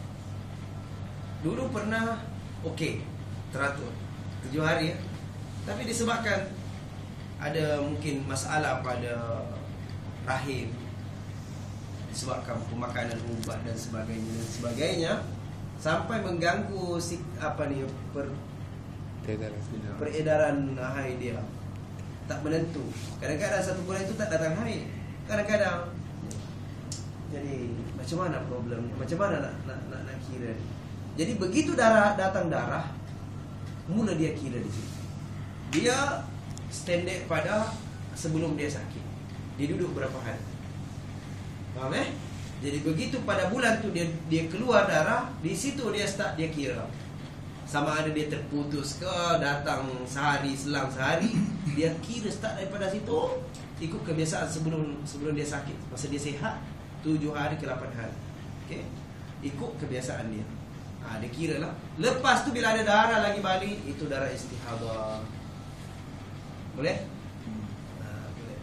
dulu pernah okey, teratur tujuh hari ya. Tapi disebabkan ada mungkin masalah pada rahim, disebabkan pemakanan ubat dan sebagainya dan sebagainya, sampai mengganggu si, apa ni per, peredaran haid dia. Tak menentu. Kadang-kadang satu bulan itu tak datang haid. Kadang-kadang. Jadi macam mana problem? Macam mana nak nak nak, nak kira? Jadi begitu darah datang darah, mula dia kira di situ. Dia standard pada sebelum dia sakit. Dia duduk berapa hari? Faham eh? Jadi begitu pada bulan tu dia dia keluar darah, di situ dia start dia kira. Sama ada dia terputus ke, datang sehari selang sehari, dia kira start daripada situ, ikut kebiasaan sebelum sebelum dia sakit. Masa dia sihat, tujuh hari ke lapan hari. Okey. Ikut kebiasaan dia. Ha, dia kira lah. Lepas tu bila ada darah lagi balik, itu darah istihadah. Boleh? Ha, boleh.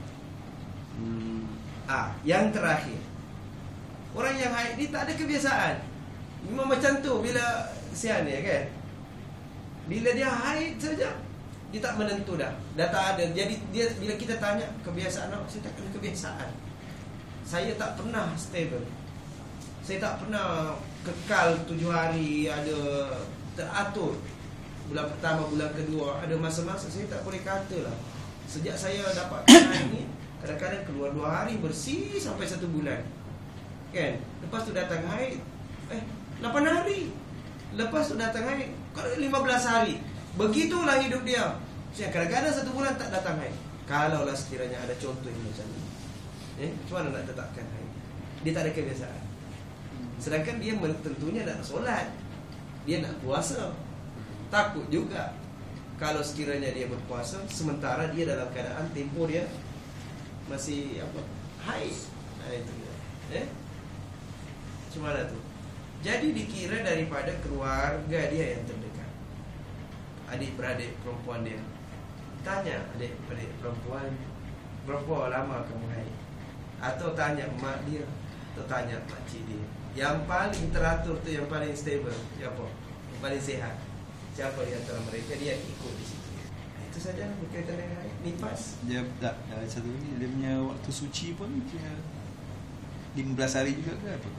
Hmm. Ah, yang terakhir. Orang yang haid ni tak ada kebiasaan. Memang macam tu bila sian dia kan. Bila dia haid saja, dia tak menentu dah. Dah tak ada. Jadi dia bila kita tanya kebiasaan apa, saya tak ada kebiasaan. Saya tak pernah stable. Saya tak pernah kekal tujuh hari, ada teratur. Bulan pertama, bulan kedua, ada masa-masa saya tak boleh kata lah. Sejak saya dapat haid ni, kadang-kadang keluar dua hari bersih sampai satu bulan. Kan? Lepas tu datang haid, eh lapan hari. Lepas tu datang haid, lima belas hari. Begitulah hidup dia. Kadang-kadang satu bulan tak datang haid. Kalaulah sekiranya ada contoh yang macam ni, eh, macam mana nak tetapkan haid? Dia tak ada kebiasaan. Sedangkan dia tentunya nak solat, dia nak puasa. Takut juga kalau sekiranya dia berpuasa sementara dia dalam keadaan tempoh dia masih apa? Haid. Nah, itu dia. Eh? Macam mana tu? Jadi dikira daripada keluarga dia yang terdekat. Adik-beradik perempuan dia. Tanya adik-beradik perempuan, berapa lama kamu haid? Atau tanya mak dia, atau tanya makcik dia. Yang paling teratur tu, yang paling stable, siapa? Yang paling sehat. Siapa di antara mereka, dia ikut di situ. Itu saja berkaitan dengan haid. Nifas. Dia tak, uh, satu lagi, dia punya waktu suci pun dia lima belas hari juga ke apa?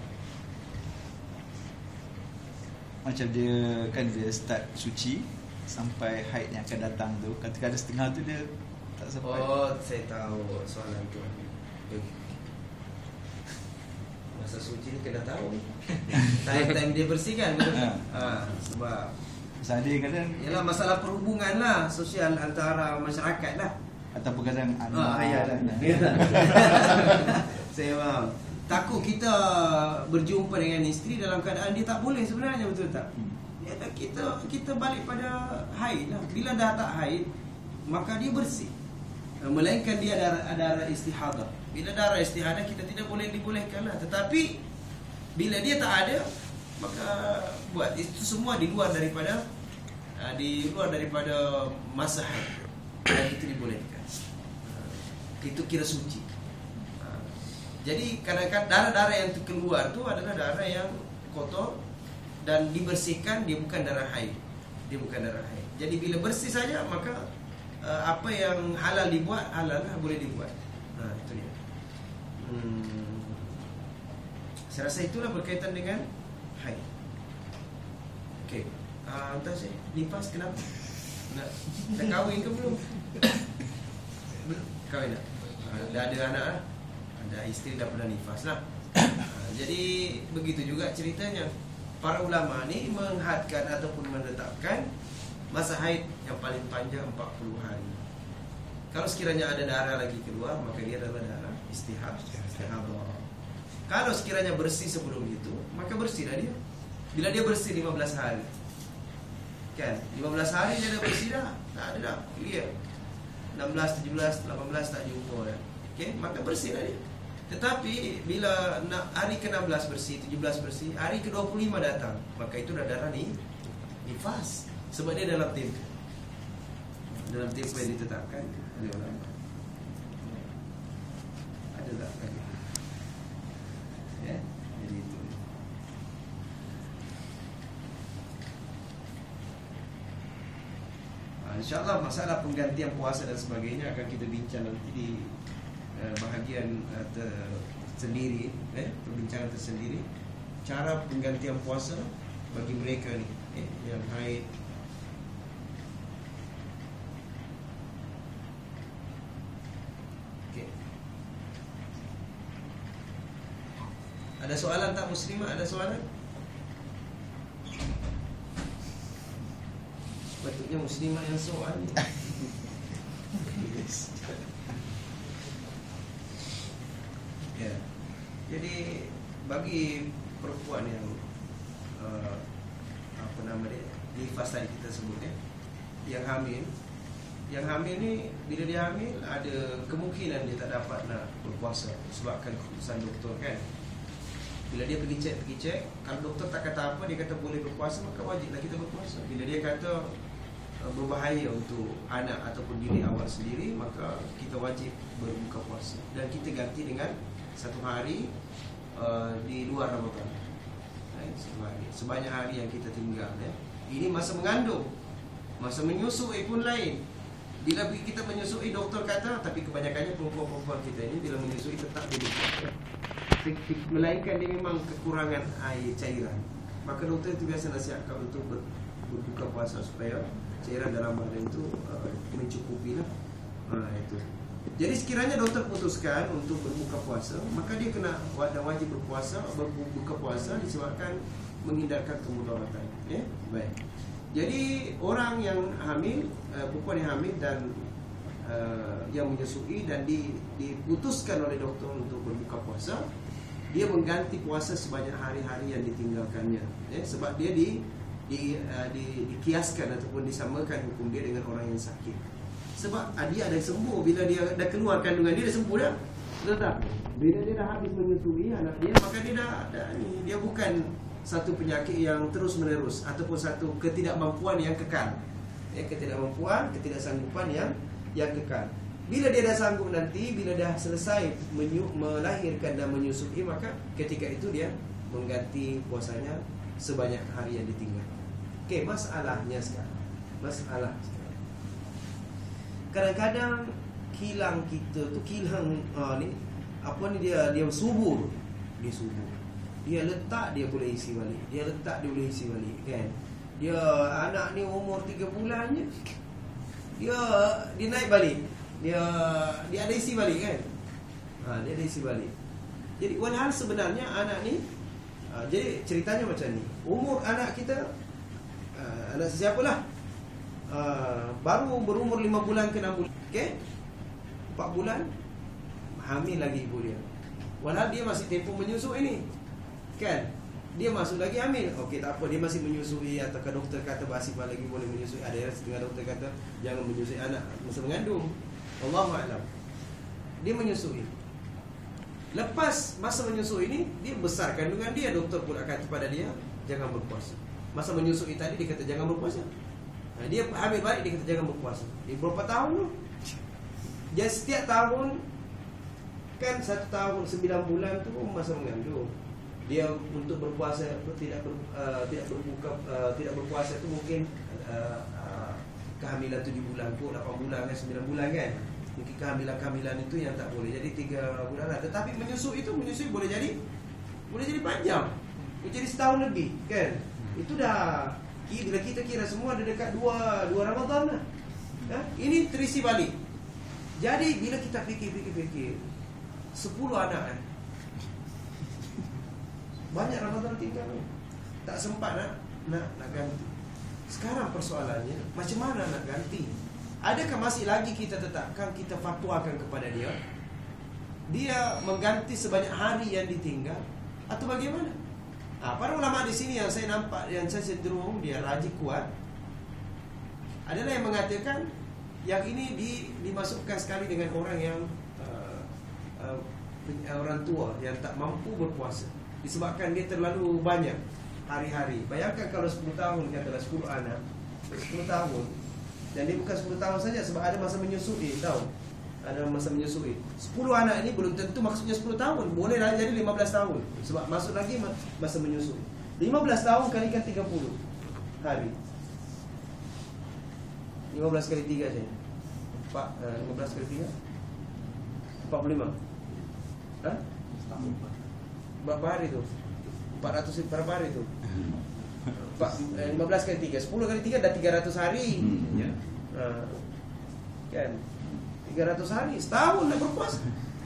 Macam dia kan dia start suci sampai haid yang akan datang tu, kadang-kadang setengah tu dia tak sampai. Oh, saya tahu soalan tu. Masa suci ni kena tahu. Time-time dia bersihkan betul? Ha. Ha, sebab Misalnya dia kadang ialah masalah perhubungan lah, sosial antara masyarakat lah. ataupun kadang anak Ah, ya, dan saya faham. Takut kita berjumpa dengan isteri dalam keadaan dia tak boleh sebenarnya, betul tak? Hmm. Ya, kita kita balik pada haid lah. Bila dah tak haid, maka dia bersih. Melainkan dia ada darah istihadah. Bila darah istihadah kita tidak boleh dibolehkan lah. Tetapi bila dia tak ada, maka buat itu semua di luar daripada di luar daripada masa haid. Dan itu dibolehkan. Itu kira suci. Jadi kadang-kadang darah-darah yang keluar tu adalah darah yang kotor dan dibersihkan, dia bukan darah haid. Dia bukan darah haid. Jadi bila bersih saja, maka uh, apa yang halal dibuat, halal lah, boleh dibuat. Nah, itu dia. Hmm. Saya rasa itulah berkaitan dengan haid. Okey. Ah, uh, entah saya lipas kenapa? Nak dah kahwin ke belum? Belum kahwin dah. Uh, dah ada anak lah. Ada isteri dah pernah nifas lah. uh, Jadi begitu juga ceritanya. Para ulama ni menghadkan ataupun menetapkan masa haid yang paling panjang empat puluh hari. Kalau sekiranya ada darah lagi keluar, maka dia adalah darah istihad, istihadah. Kalau sekiranya bersih sebelum itu, maka bersihlah dia. Bila dia bersih lima belas hari, kan, lima belas hari dia dah bersih dah. Tak ada dah, clear. enam belas, tujuh belas, lapan belas tak jumpa dah. Okey, maka bersihlah dia. Tetapi bila nak hari ke enam belas bersih, tujuh belas bersih, hari ke dua puluh lima datang, maka itu dah darah ni nifas. Sebab dia dalam tempoh. Dalam tempoh yang ditetapkan oleh ulama. Ada tak kan? Ya, jadi itu. InsyaAllah masalah penggantian puasa dan sebagainya akan kita bincang nanti di uh, bahagian uh, tersendiri, eh, perbincangan tersendiri. Cara penggantian puasa bagi mereka ni, eh, yang haid. Okay. Ada soalan tak muslimah? Ada soalan? Patutnya muslimah yang soal. Ya. Jadi bagi perempuan yang uh, apa nama dia, nifas tadi kita sebut ya, yang hamil, yang hamil ni bila dia hamil ada kemungkinan dia tak dapat nak berpuasa sebabkan keputusan doktor kan. Bila dia pergi cek, pergi cek, kalau doktor tak kata apa, dia kata boleh berpuasa, maka wajiblah kita berpuasa. Bila dia kata berbahaya untuk anak ataupun diri awak sendiri, maka kita wajib berbuka puasa. Dan kita ganti dengan satu hari uh, di luar Ramadan, eh, satu hari, sebanyak hari yang kita tinggal ya. Ini masa mengandung, masa menyusui pun lain. Bila kita menyusui, doktor kata, tapi kebanyakannya perempuan-perempuan kita ini bila menyusui tetap berbuka, melainkan dia memang kekurangan air cairan, maka doktor itu biasa nasihatkan untuk ber, berbuka puasa supaya cairan dalam badan itu uh, mencukupi lah. uh, itu. Jadi sekiranya doktor putuskan untuk berbuka puasa, maka dia kena wajib berpuasa, berbuka puasa disebabkan menghindarkan kemudaratan. Ya, baik. Jadi orang yang hamil, uh, perempuan yang hamil dan uh, yang menyusui dan di, diputuskan oleh doktor untuk berbuka puasa, dia mengganti puasa sebanyak hari-hari yang ditinggalkannya. Ya, sebab dia di Di, uh, di, dikiaskan ataupun disamakan hukum dia dengan orang yang sakit. Sebab uh, dia ada sembuh. Bila dia dah keluar kandungan dia, dah sembuh dah. Betul tak? Bila dia dah habis menyusui anak dia, maka dia dah, dah ni, dia bukan satu penyakit yang terus menerus ataupun satu ketidakmampuan yang kekal. Ya, ketidakmampuan, ketidaksanggupan yang yang kekal. Bila dia dah sanggup nanti, bila dah selesai menyu, melahirkan dan menyusui, maka ketika itu dia mengganti puasanya sebanyak hari yang ditinggal. Okey, masalahnya sekarang. Masalah sekarang. Kadang-kadang kilang kita tu kilang uh, ni apa ni dia dia subur. Dia subur. Dia letak dia boleh isi balik. Dia letak dia boleh isi balik kan. Dia anak ni umur tiga bulan je. Dia dia naik balik. Dia dia ada isi balik kan. Ha, dia ada isi balik. Jadi walhal sebenarnya anak ni uh, jadi ceritanya macam ni. Umur anak kita uh, anak sesiapalah uh, baru berumur lima bulan ke enam bulan. Okey? empat bulan hamil lagi ibu dia. Walhal dia masih tempoh menyusui ni. Kan? Dia masuk lagi hamil. Okey, tak apa, dia masih menyusui ataukah doktor kata Basifah lagi boleh menyusui. Ada setengah doktor kata jangan menyusui anak masa mengandung. Wallahu a'lam. Dia menyusui. Lepas masa menyusui ni, dia besar kandungan dia. Doktor pun akan kepada dia jangan berpuasa. Masa menyusui tadi dia kata jangan berpuasa. Nah, dia hamil balik dia kata jangan berpuasa. Dia berapa tahun tu? Dia setiap tahun kan satu tahun sembilan bulan tu masa mengandung. Dia untuk berpuasa tidak ber, uh, tidak berbuka uh, tidak berpuasa tu mungkin uh, uh, kehamilan tujuh bulan pun, lapan bulan kan, sembilan bulan kan. Mungkin kehamilan-kehamilan itu yang tak boleh. Jadi tiga bulan lah. Tetapi menyusui itu menyusui boleh jadi boleh jadi panjang. Boleh jadi setahun lebih kan. Itu dah bila kita kira semua ada dekat dua dua Ramadan lah. Ha? Ini terisi balik. Jadi bila kita fikir-fikir-fikir sepuluh anak kan. Banyak Ramadan tinggal ni. Tak sempat nak nak nak ganti. Sekarang persoalannya macam mana nak ganti? Adakah masih lagi kita tetapkan, kita fatwakan kepada dia dia mengganti sebanyak hari yang ditinggal atau bagaimana? Ha, para ulama di sini yang saya nampak, yang saya cenderung dia rajih kuat adalah yang mengatakan Yang ini di, dimasukkan sekali dengan orang yang uh, uh, orang tua yang tak mampu berpuasa disebabkan dia terlalu banyak hari-hari. Bayangkan kalau sepuluh tahun, katalah sepuluh anak, sepuluh tahun, dan dia bukan sepuluh tahun saja, sebab ada masa menyusui, tahu? Ada masa menyusui. sepuluh anak ini belum tentu maksudnya sepuluh tahun, boleh lah jadi lima belas tahun, sebab masuk lagi masa menyusui. lima belas tahun kalikan tiga puluh hari. lima belas kali tiga saja. Empat, uh, lima belas kali tiga empat puluh lima. Hah? Berapa hari tu? empat ratus berapa hari tu? Empat, eh, lima belas kali tiga, sepuluh kali tiga dah tiga ratus hari. Hmm, ya. uh, Kan tiga ratus hari, setahun nak berpuasa.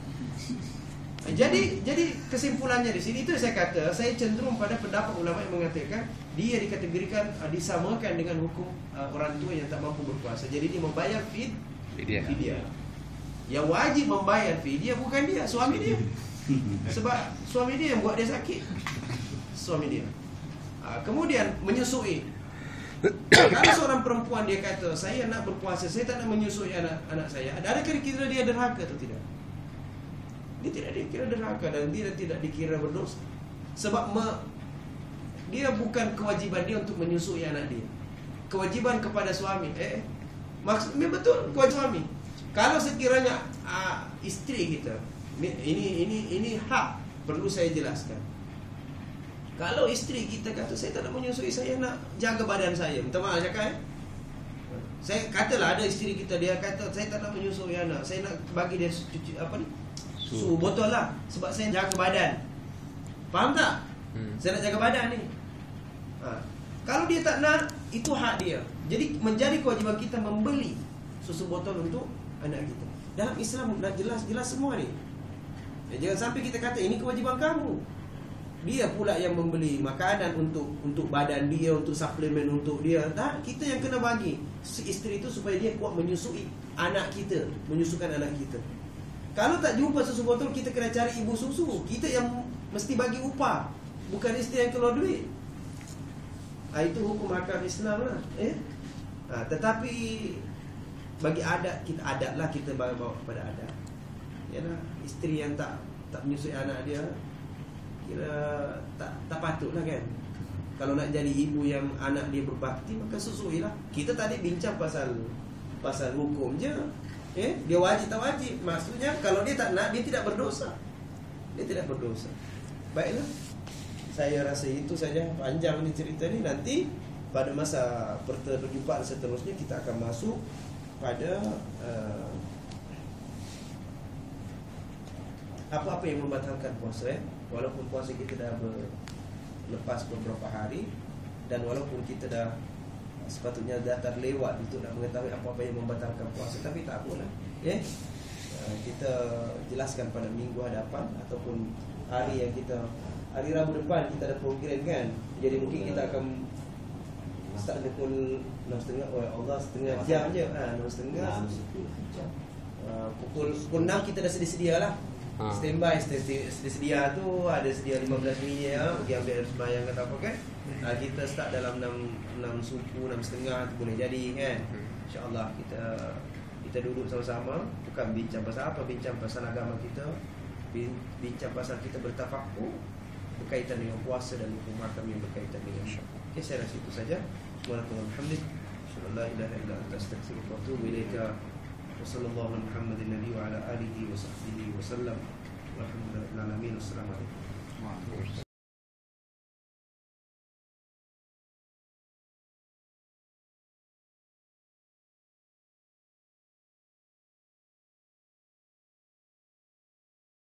Jadi jadi kesimpulannya di sini itu saya kata, saya cenderung pada pendapat ulama yang mengatakan dia dikategorikan uh, disamakan dengan hukum uh, orang tua yang tak mampu berpuasa. Jadi dia membayar fid Fidyah. fidyah. Yang wajib membayar fidyah bukan dia, suami dia. Sebab suami dia yang buat dia sakit. Suami dia. Uh, kemudian menyusui. Kalau seorang perempuan dia kata saya nak berpuasa, saya tak nak menyusui anak-anak saya, adakah dikira dia derhaka atau tidak? Dia tidak dikira derhaka dan dia tidak dikira berdosa. Sebab me, dia bukan kewajiban dia untuk menyusui anak dia. Kewajiban kepada suami. Eh, maksudnya betul kewajiban suami. Kalau sekiranya uh, isteri kita, ini ini ini hak perlu saya jelaskan. Kalau isteri kita kata saya tak nak menyusui, saya nak jaga badan saya. Minta maaf cakap eh. Saya katalah ada isteri kita, dia kata saya tak nak menyusui anak, saya nak bagi dia cuci apa ni? Susu botol lah, sebab saya jaga badan. Faham tak? Hmm. Saya nak jaga badan ni. Ha. Kalau dia tak nak, itu hak dia. Jadi menjadi kewajiban kita membeli susu botol untuk anak kita. Dalam Islam dah jelas-jelas semua ni. Ya, jangan sampai kita kata ini kewajiban kamu. Dia pula yang membeli makanan untuk untuk badan dia, untuk suplemen untuk dia. Tak, kita yang kena bagi si isteri itu supaya dia kuat menyusui anak kita, menyusukan anak kita. Kalau tak jumpa susu botol, kita kena cari ibu susu. Kita yang mesti bagi upah, bukan isteri yang keluar duit. Ha, itu hukum hakam Islam lah. Eh? Ha, tetapi bagi adat, kita adat lah kita bawa kepada adat. Yalah, isteri yang tak tak menyusui anak dia, kira tak tak patut lah kan. Kalau nak jadi ibu yang anak dia berbakti, maka susui lah. Kita tadi bincang pasal pasal hukum je. Eh, dia wajib tak wajib. Maksudnya kalau dia tak nak, dia tidak berdosa. Dia tidak berdosa. Baiklah, saya rasa itu saja. Panjang ni cerita ni. Nanti pada masa perjumpaan seterusnya kita akan masuk pada uh, apa-apa yang membatalkan puasa eh? Walaupun puasa kita dah lepas beberapa hari, dan walaupun kita dah sepatutnya dah terlewat untuk nak mengetahui apa-apa yang membatalkan puasa, tapi tak apalah, ya. Yeah? Kita jelaskan pada minggu hadapan ataupun hari yang kita, hari Rabu depan kita ada program kan. Jadi mungkin kita akan start pukul enam tiga puluh. Oh Allah, setengah jam je. Ah, enam tiga puluh. Uh, pukul pukul enam kita dah sedia-sedia lah. Ha. Standby, sedia-sedia tu ada sedia lima belas minit ya, pergi ambil sembahyang kata apa kan. Ha, kita start dalam enam, enam suku, enam setengah tu boleh jadi kan. InsyaAllah kita kita duduk sama-sama, bukan bincang pasal apa, bincang pasal agama kita, bincang pasal kita bertafakuh berkaitan dengan puasa dan hukum hakam yang berkaitan dengan syariat. Okay, saya rasa itu saja. Alhamdulillah, la ilaha illa anta astaghfiruka wa atubu ilaika. Wassallallahu ala Muhammadin nabi wa ala alihi wa sahbihi wa sallam. Walhamdulillahil alamin. Wassalamu alaikum.